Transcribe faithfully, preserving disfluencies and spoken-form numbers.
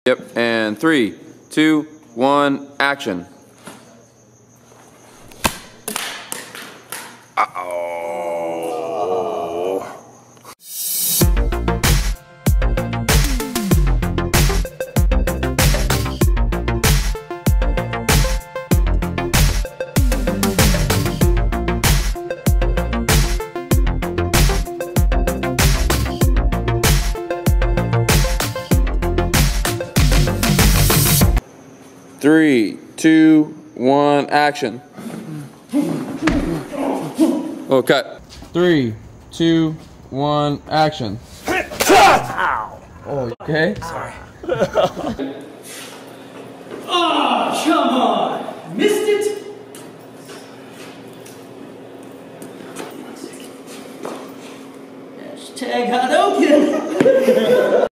Yep, and three, two, one, action. Uh-oh. Three, two, one, action. Oh, cut. Three, two, one, action. Oh, okay? Sorry. Oh, come on! Missed it? Hashtag Hadouken!